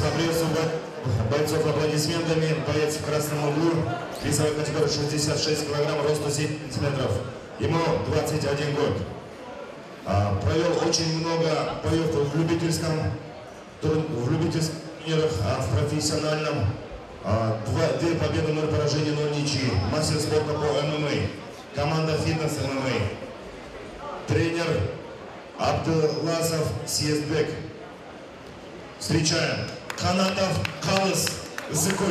поприветствуем бойцов аплодисментами. Боец в красном углу, весовая категория 66 килограмм, росту 7 сантиметров. Ему 21 год. Провел очень много боев в любительском турнирах, в профессиональном. Две победы, 0 поражений, 0 ничьи. Мастер спорта по ММА. Команда фитнес ММА. Тренер Абдуласов Съездбек. Встречаем Канатов Калыс Зыкуль.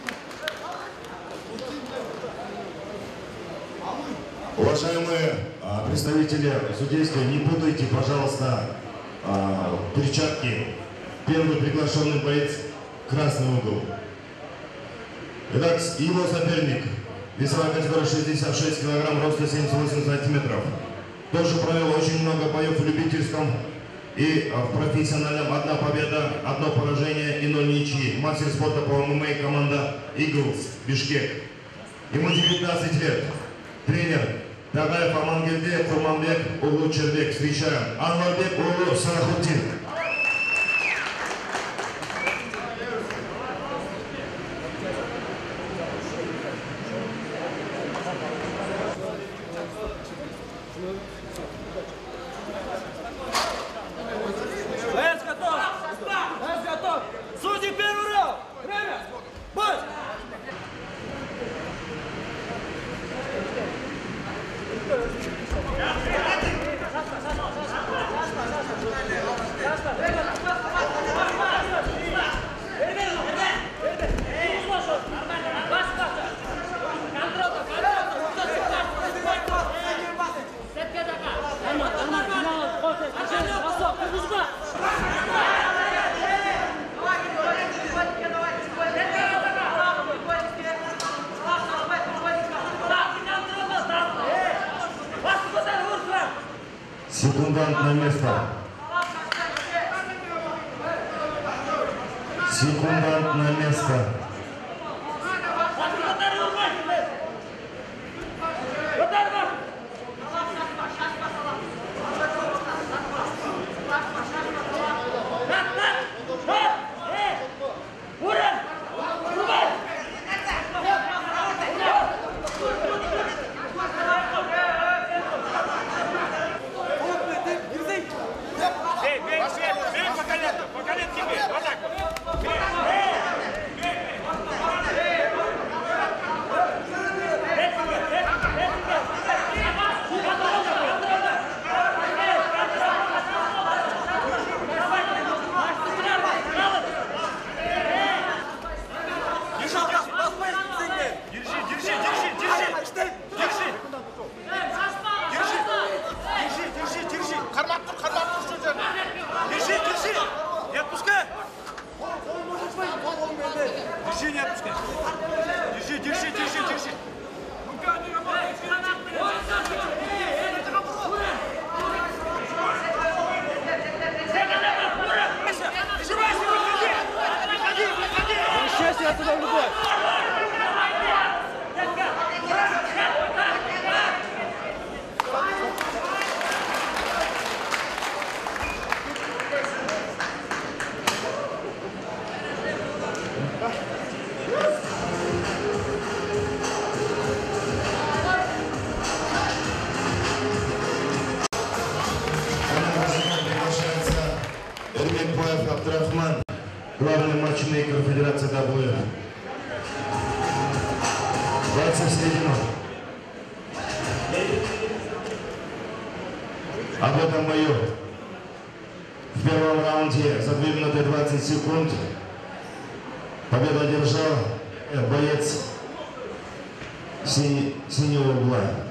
Уважаемые представители судейства, не путайте, пожалуйста, перчатки. Первый приглашенный боец — красный угол. Итак, его соперник, весовая категория 66 килограмм, роста 78 сантиметров. Тоже провел очень много боев в любительском и в профессиональном. 1 победа, 1 поражение и 0 ничьи. Мастер спорта по ММА, команда Eagles, Бишкек. Ему 19 лет. Тренер Тагаев Амангелде, Курманбек, Улу Чербек. Встречаем Анварбек, Улу Сарахутдин. Готов! Судьи, первый раунд! Время! Бой! Секундант на место. Секундант на место. Держи. Счастье отсюда в любовь. Абдрахман, главный матчмейкер Федерации ДВФ. Бойцы в середину. Об этом бою. В первом раунде за 2 минуты 20 секунд победу одержал боец синего угла.